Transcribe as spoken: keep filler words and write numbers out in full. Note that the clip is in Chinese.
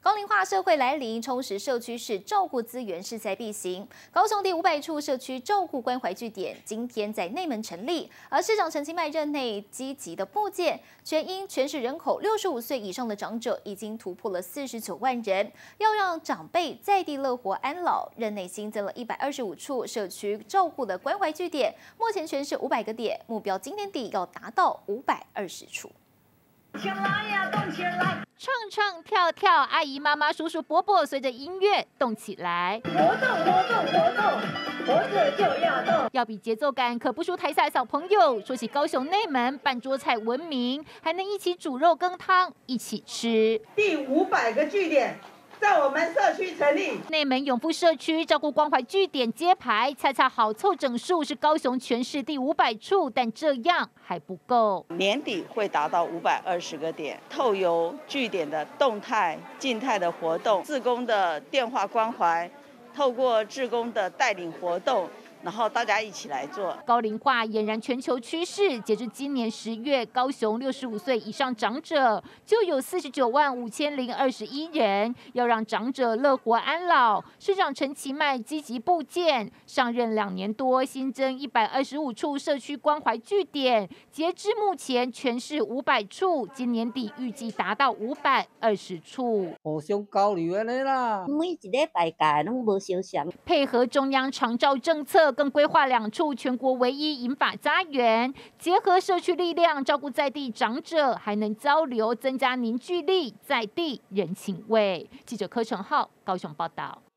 高龄化社会来临，充实社区是照顾资源势在必行。高雄第五百处社区照顾关怀据点今天在内门成立，而市长陈其迈任内积极的布建，全因全市人口六十五岁以上的长者已经突破了四十九万人，要让长辈在地乐活安老，任内新增了一百二十五处社区照顾的关怀据点，目前全市五百个点，目标今年底要达到五百二十处。 起来呀，动起来！ 唱唱跳跳，阿姨妈妈、叔叔伯伯随着音乐动起来。 活动活动活动，活着就要动。 要比节奏感可不输台下小朋友。说起高雄内门办桌菜闻名，还能一起煮肉羹汤一起吃。 第五百个据点。 在我们社区成立内门永富社区照顾关怀据点揭牌，恰恰好凑整数是高雄全市第五百处，但这样还不够。 年底会达到五百二十个点，透由据点的动态、静态的活动，志工的电话关怀，透过志工的带领活动。 然后大家一起来做。 高龄化俨然全球趋势。截至今年十月，高雄六十五岁以上长者就有四十九万五千零二十一人。要让长者乐活安老，市长陈其迈积极布建，上任两年多，新增一百二十五处社区关怀据点。截至目前，全市五百处，今年底预计达到五百二十处。 互相交流安尼啦， 每一礼拜假拢无相像。 配合中央长照政策。 更规划两处全国唯一银发家园，结合社区力量照顾在地长者，还能交流，增加凝聚力，在地人情味。记者柯成浩高雄报道。